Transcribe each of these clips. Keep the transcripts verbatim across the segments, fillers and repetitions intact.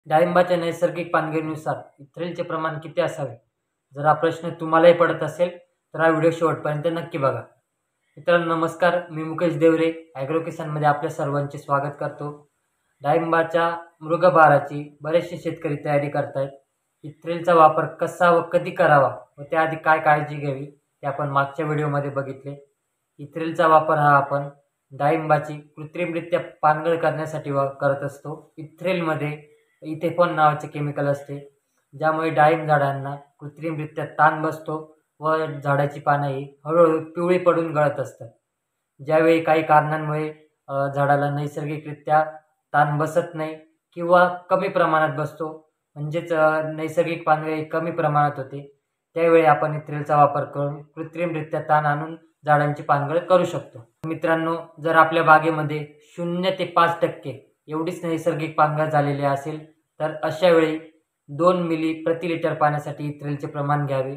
डाळिंबाच्या नैसर्गिक पानगळीनुसार इथ्रेलचे प्रमाण किती असावे? जर हा प्रश्न तुम्हालाही पडत असेल तर हा व्हिडिओ शेवटपर्यंत नक्की बघा. मित्रांनो नमस्कार, मी मुकेश देवरे ॲग्रो किसानमध्ये आपल्या सर्वांचे स्वागत करतो. डाळिंबाच्या मृगबहाराची बरेचसे शेतकरी तयारी करतायत. इथ्रेलचा वापर कसा व कधी करावा व त्याआधी काय काळजी घ्यावी ते आपण मागच्या व्हिडिओमध्ये बघितले. इथ्रेलचा वापर हा आपण डाळिंबाची कृत्रिमरित्या पानगळ करण्यासाठी वा करत असतो. इथ्रेलमध्ये इथेफॉन नावाचे केमिकल असते, ज्यामुळे डाळिंब झाडांना कृत्रिमरित्या ताण बसतो व झाडाची पानंही हळूहळू पिवळी पडून गळत असतात. ज्यावेळी काही कारणांमुळे झाडाला नैसर्गिकरित्या ताण बसत नाही किंवा कमी प्रमाणात बसतो, म्हणजेच नैसर्गिक पानगळी कमी प्रमाणात होते, त्यावेळी आपण इथ्रेलचा वापर करून कृत्रिमरित्या ताण आणून झाडांची पानगळ करू शकतो. मित्रांनो, जर आपल्या बागेमध्ये शून्य ते पाच टक्के एवढीच नैसर्गिक पानगळ झालेली असेल तर अशा वेळी दोन मिली प्रति लिटर पाण्यासाठी इथ्रेलचे प्रमाण घ्यावे.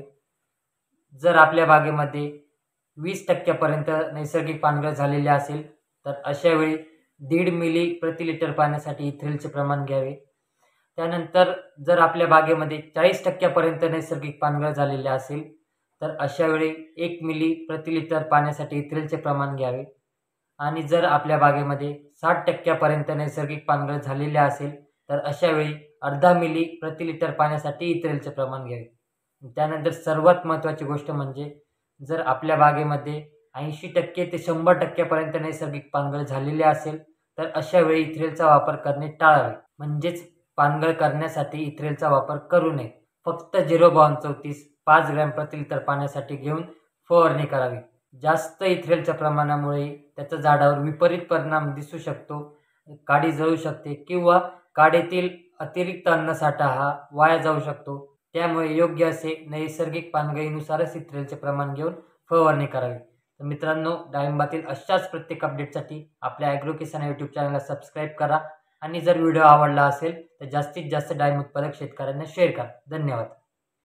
जर आपल्या बागेमध्ये वीस टक्क्यापर्यंत नैसर्गिक पानगळ झालेले असेल तर अशा वेळी दीड मिली प्रति लिटर पाण्यासाठी इथ्रेलचे प्रमाण घ्यावे. त्यानंतर जर आपल्या बागेमध्ये चाळीस टक्क्यापर्यंत नैसर्गिक पानगळ झालेले असेल तर अशा वेळी एक मिली प्रति लिटर पाण्यासाठी इथ्रेलचे प्रमाण घ्यावे. आणि जर आपल्या बागेमध्ये साठ टक्क्यापर्यंत नैसर्गिक पानगळ झालेले असेल तर अशा वेळी अर्धा मिली प्रति लिटर पाण्यासाठी इथ्रेलचे प्रमाण घ्यावे. त्यानंतर सर्वात महत्त्वाची गोष्ट म्हणजे जर आपल्या बागेमध्ये ऐंशी टक्के ते शंभर टक्क्यापर्यंत नैसर्गिक पानगळ झालेले असेल तर अशा वेळी इथ्रेलचा वापर करणे टाळावे. म्हणजेच पानगळ करण्यासाठी इथ्रेलचा वापर करू नये. फक्त झिरो बावन चौतीस पाच ग्रॅम प्रति लिटर पाण्यासाठी घेऊन फवारणी करावी. जास्त इथ्रेलच्या प्रमाणामुळे त्याचा झाडावर विपरीत परिणाम दिसू शकतो, काडी जळू शकते किंवा काडीतील अतिरिक्त अन्नसाठा हा वाया जाऊ शकतो. त्यामुळे योग्य असे नैसर्गिक पानगळीनुसारच इथ्रेलचे प्रमाण घेऊन फवारणी करावी. तर मित्रांनो, डाळिंबातील अशाच प्रत्येक अपडेटसाठी आपल्या ॲग्रो किसान यूट्यूब चॅनलला सबस्क्राईब करा आणि जर व्हिडिओ आवडला असेल तर जास्तीत जास्त डाळिंब उत्पादक शेतकऱ्यांना शेअर करा. धन्यवाद.